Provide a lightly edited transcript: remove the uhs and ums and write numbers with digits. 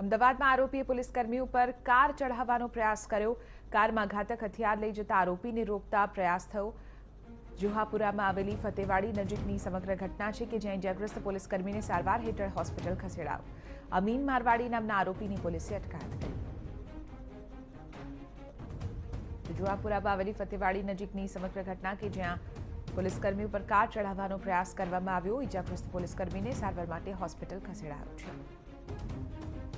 અમદાવાદમાં આરોપીએ પોલીસકર્મીઓ પર કાર ચઢાવવાનો પ્રયાસ કર્યો। કારમાં ઘાતક હથિયાર લઈ જતા આરોપીને રોકતા પ્રયાસ થયો। જુહાપુરામાં આવેલી ફતેવાડી નજીકની સમગ્ર ઘટના છે કે જ્યાં ઇજાગ્રસ્ત પોલીસકર્મીને સારવાર હેઠળ હોસ્પિટલ ખસેડાયો। અમીન મારવાડી નામના આરોપીની પોલીસે અટકાયત કરી। જુહાપુરામાં આવેલી ફતેવાડી નજીકની સમગ્ર ઘટના કે જ્યાં પોલીસકર્મીઓ પર કાર ચઢાવવાનો પ્રયાસ કરવામાં આવ્યો। ઇજાગ્રસ્ત પોલીસકર્મીને સારવાર માટે હોસ્પિટલ ખસેડાયો છે।